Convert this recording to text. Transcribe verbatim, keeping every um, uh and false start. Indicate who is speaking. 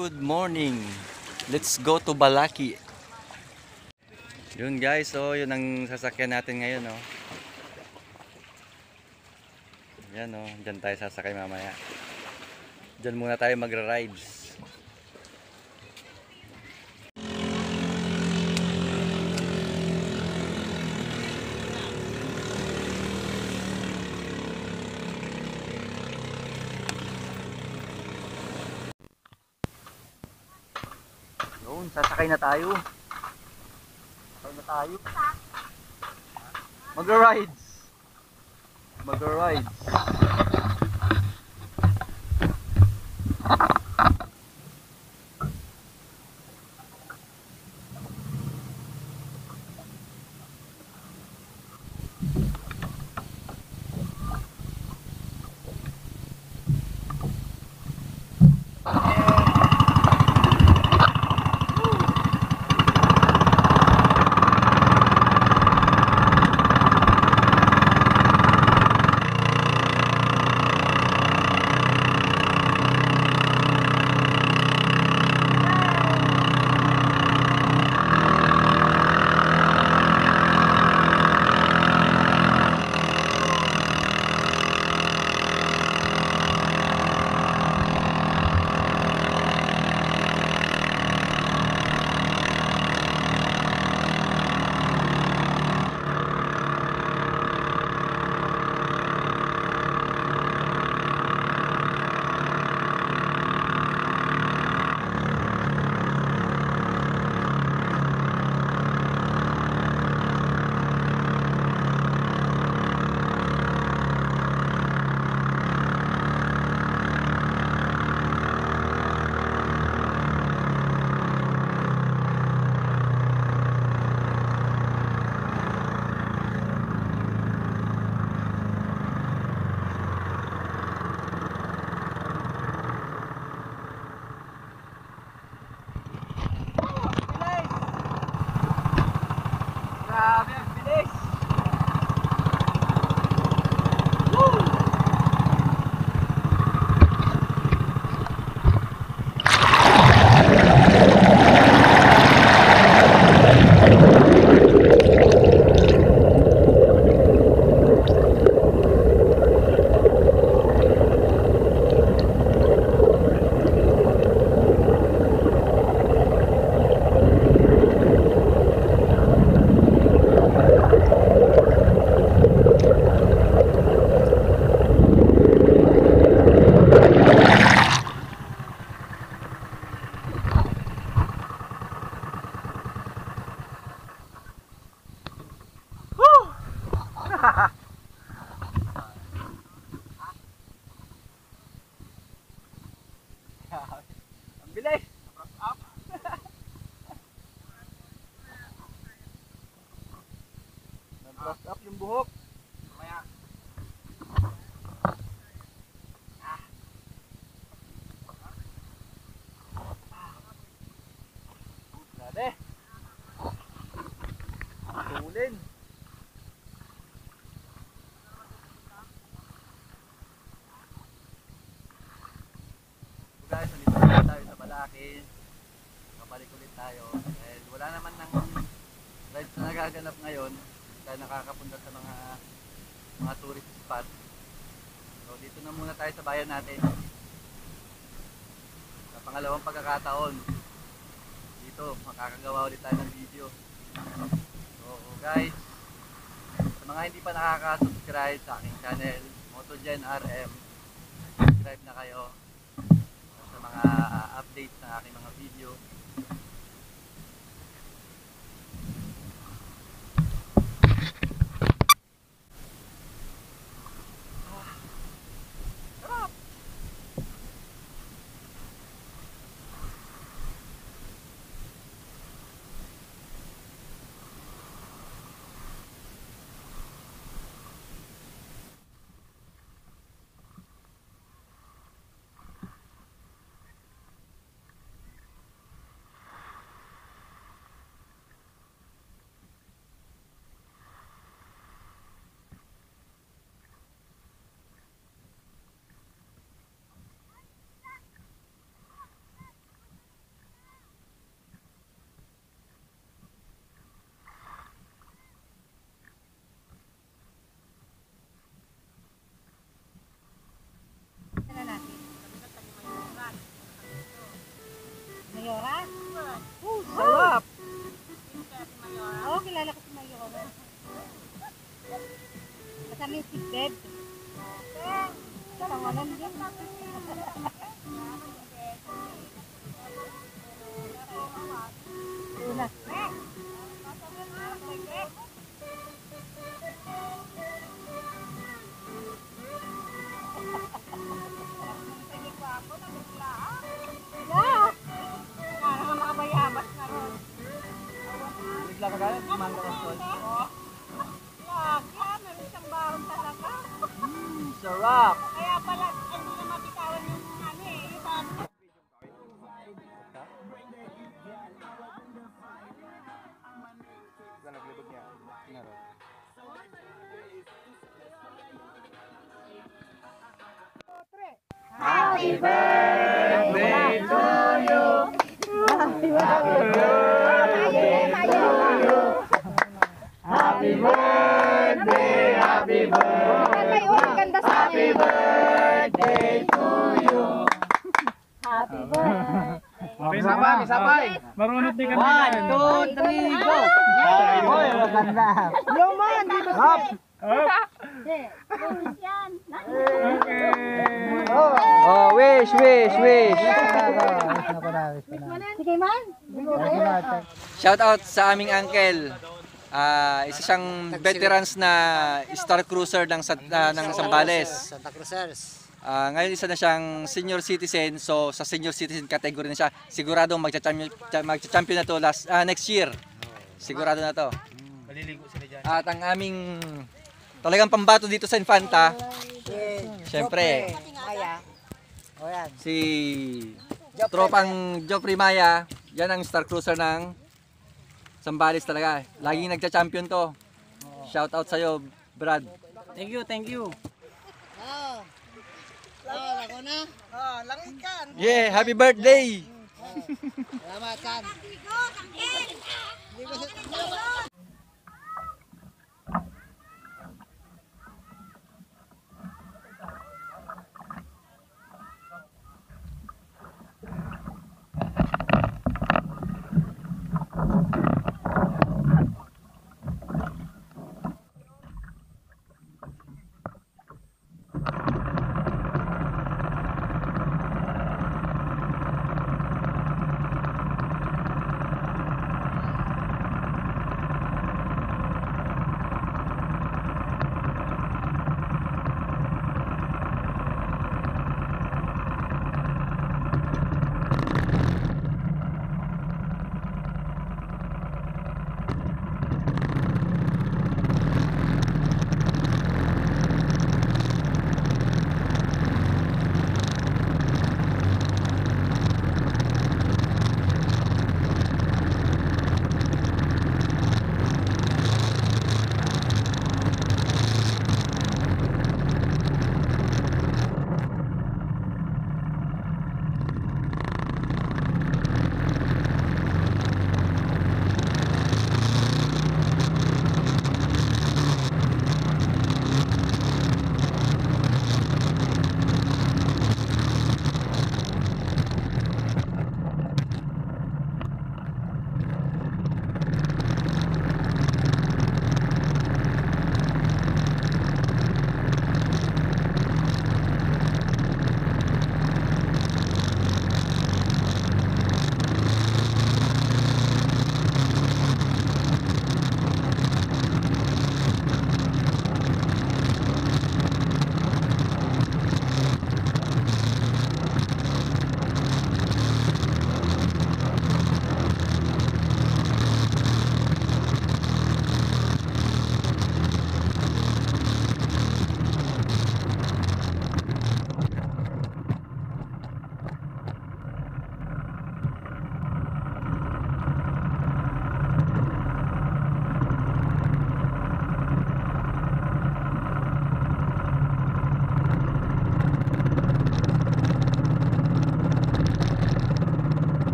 Speaker 1: Good morning. Let's go to Balaki. Yun guys, so yun ang sasakyan natin ngayon, no. Yan, no. Diyan tayo sasakay mamaya. Diyan muna tayo magra-rides. Yun, sasakay na tayo. Sasakay na tayo. Magra-rides. Magra-rides. Grabe, ang bilis! Woo! Ang bilis! Up! Nag-brush up yung buhok. Mamaya. Ah. Grabe! Tulin! Guys, nandito na tayo sa Balaki. Kapalik ulit tayo dahil wala naman ng rides na nagaganap ngayon. Tayo nakakapunta sa mga mga tourist spot. So dito na muna tayo sa bayan natin. Sa pangalawang pagkakataon dito makakagawa ulit tayo ng video. So guys, sa mga hindi pa nakaka-subscribe sa aking channel MotoGen R M, subscribe na kayo sa mga uh, updates ng aking mga video.
Speaker 2: Mayora?
Speaker 1: Oh, sarap!
Speaker 2: Oo, kilala ko si Mayora. Kasama yung si Beb. Pangalan din. Una.
Speaker 1: Bigla ka galit, kumanda ka tol. Mmm, sarap!
Speaker 2: Kaya pala, hindi na mabitawan yung ano eh, yung bago.
Speaker 1: Naglibog niya. Kinaro.
Speaker 2: Happy birthday to you. Happy birthday to you.
Speaker 1: Happy birthday, happy birthday, happy birthday to you.
Speaker 2: Happy birthday.
Speaker 1: May sabay, may sabay.
Speaker 3: Marunot din kami.
Speaker 1: One, two, three, go! Hoy, maganda. Yo man, di ba? Up!
Speaker 2: Yan.
Speaker 1: Oh, wish, wish, wish.
Speaker 2: Sige man.
Speaker 1: Shout out sa aming uncle. Ah, isa siyang veterans na star cruiser ng Sa- ah, ng Zambales.
Speaker 4: Santa Cruzers.
Speaker 1: Ah, ngayon isa na siyang senior citizen, so sa senior citizen category na siya. Sigurado magcha-champion magcha-champion na to last ah, next year. Sigurado na to.
Speaker 3: Maliligo sila dyan.
Speaker 1: At ang aming talagang pambato dito sa Infanta, syempre,
Speaker 4: Maya. O yan.
Speaker 1: si tropang Joffrey Maya, yan ang star cruiser ng Zambales talaga. Laging nagcha-champion to. Shout out sa'yo, Brad.
Speaker 3: Thank you, thank you.
Speaker 4: Oh. Oh, lako na. Oh, langit kan.
Speaker 1: Yeah, happy birthday!
Speaker 4: Salamat kan. Hindi ko sa